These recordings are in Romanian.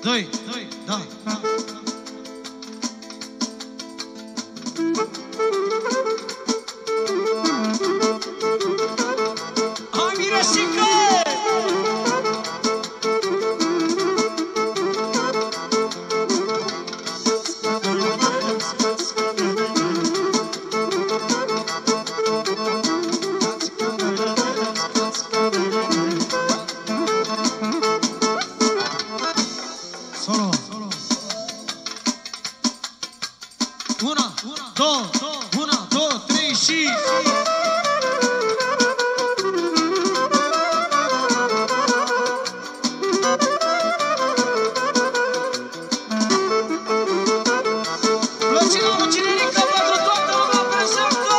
2, da. Hai, Miresică! Solo. 1, 2, 3 și... Plăcina mucinerică pentru toată lumea prezentă!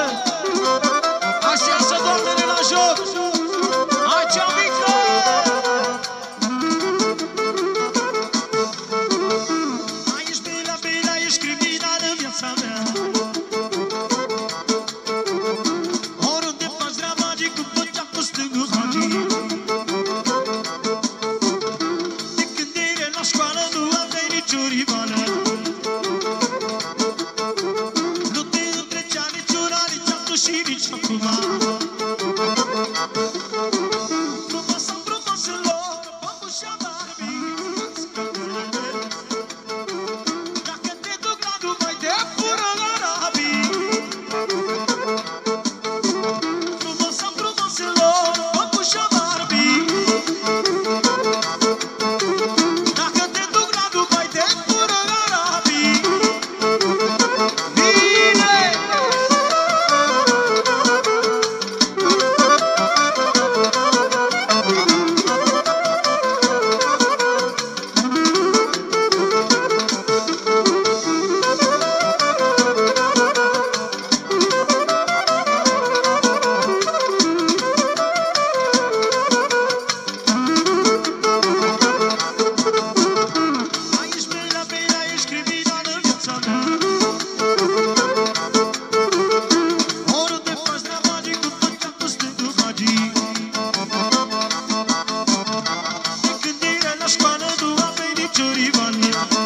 Așează, doamnele, la joc! Hai, cea mică! Aici bela, ești criminal în viața mea. Oriunde faci dramagii, cu păcea cu stângul magii. De când erai la școală, nu aveai nicio rivală. Nu te întrecea niciuna, nici acum și nici acum. Frumoasa, frumoaselor, păpușa Barbie. Dacă te duc la Dubai, te fură la Arabii. Frumoasa, frumoaselor, păpușa Barbie. Dacă te duc la Dubai, te fură la Arabii. Bine! Aici bela, ești criminal în viața mea. Oriunde faci dramagii, cu păcea cu stângul magii. De când erai la școală, nu aveai nicio rivală.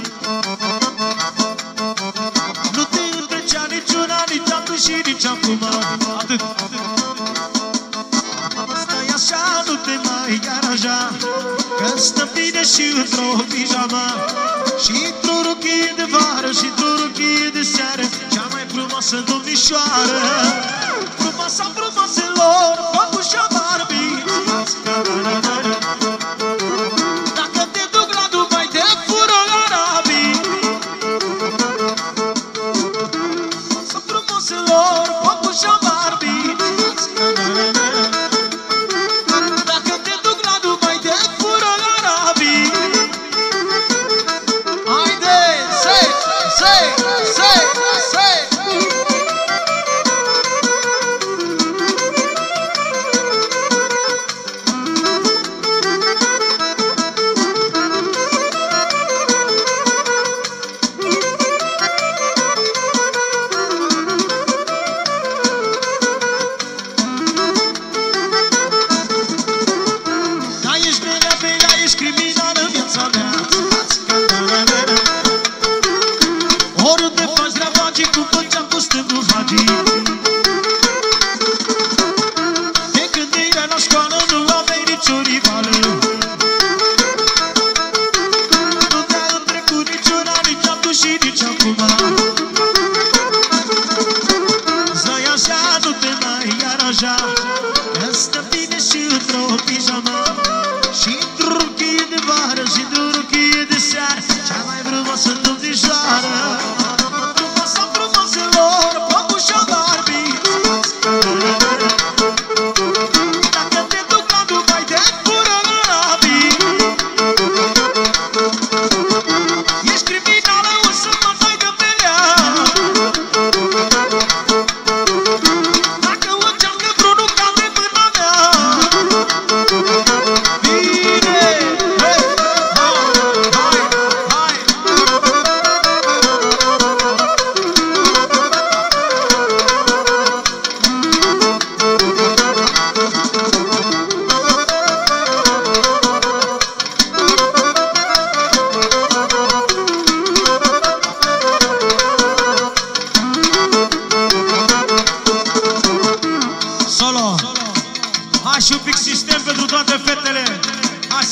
Nu te întrecea niciuna, nici atunci și nici acum. Atât. Stai așa, nu te mai aranja, că stă bine și într-o pijama, și într-o rochie de vară, și într-o rochie de seară, cea mai frumoasă domnișoară. Frumoasa, frumoaselor, păpușa Barbie. Dacă te duc la Dubai, te fură la Arabii. Frumoasa, frumoaselor, păpușa Barbie. Dacă te duc la Dubai, te fură la Arabii. Haide, say!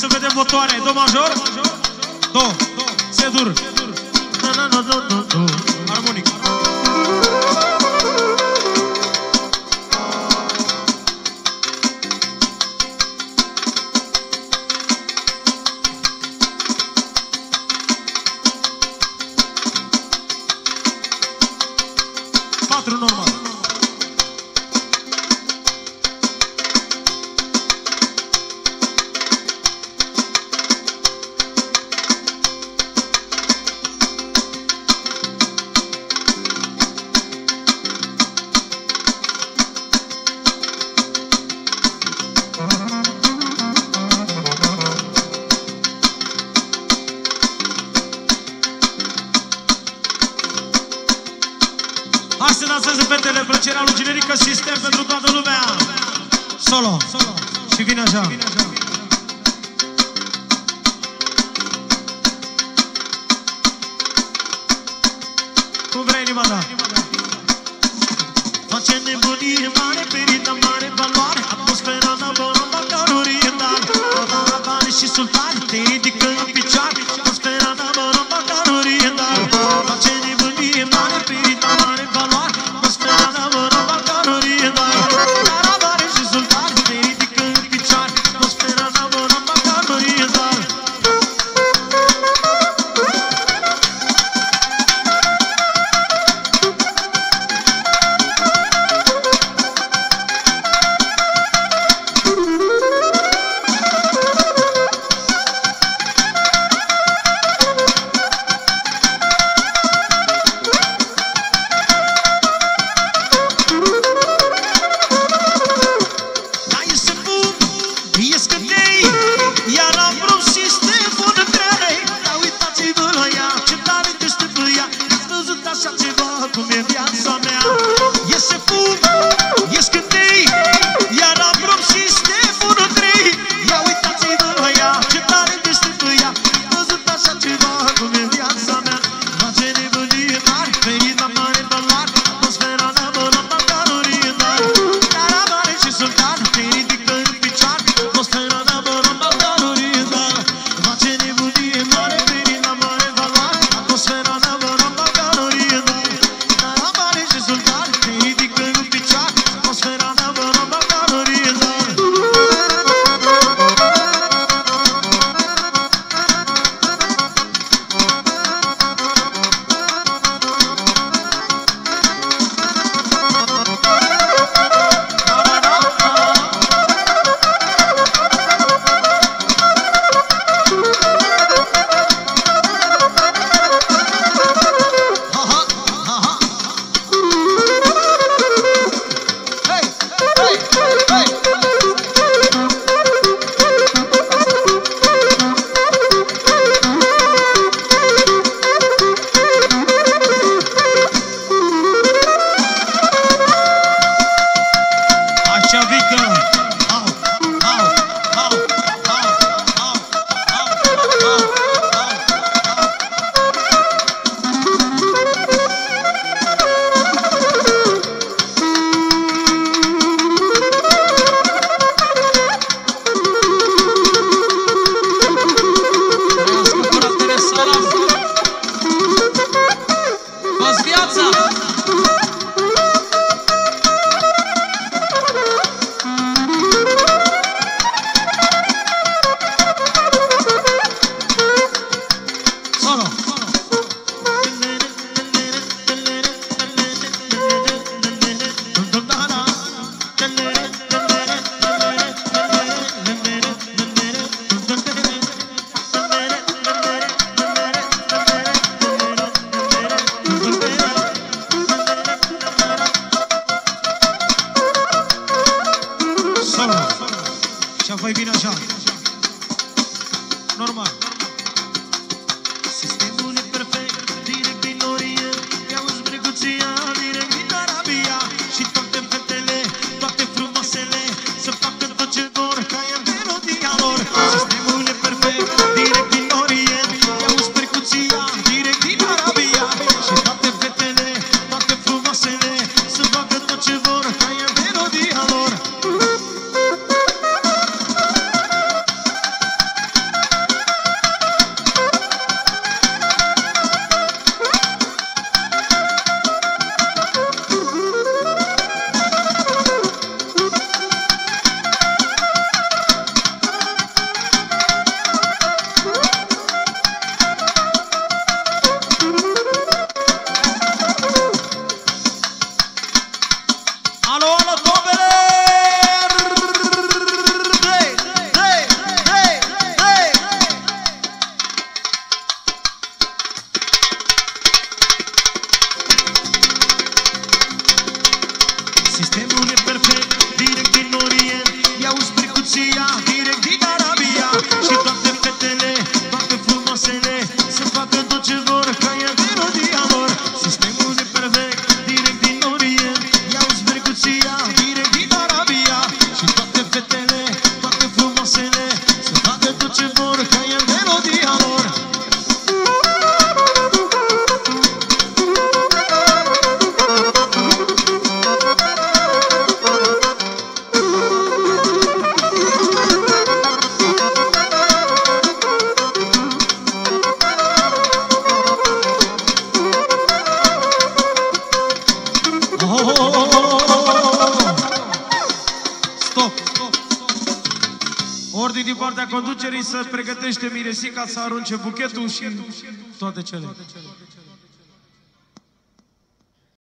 să vedem motoare. Do major, do, C-dur, armonic. Patru normal. Hai să danseze fetele, plăcerea lui Generică Sistem pentru toată lumea. Solo. Și vine așa. Cum vrei, inima ta. Face nebunie mare, perita mare, valoare, atmosfera ta bună, bacalorie tale. La bani și sultani, te ridică în picioare, atmosfera ta bună, bacalorie tale. Face nebunie mare, perita mare, valoare, atmosfera ta bună, bacalorie tale. La bani și sultani, te ridică în picioare, atmosfera ta bună, bacalorie tale. Sistemul e perfect, direct din Orient. I-auzi percuția, direct din Arabia. Și toate fetele, toate frumoasele să facă tot ce vor, ca e melodia lor. Sistemul e perfect, direct din Orient. I-auzi percuția, direct din Arabia. Și toate fetele, toate frumoasele să facă tot ce vor, ca e melodia lor. Ordine din partea conducerii să pregătește Miresica să arunce buchetul și toate cele.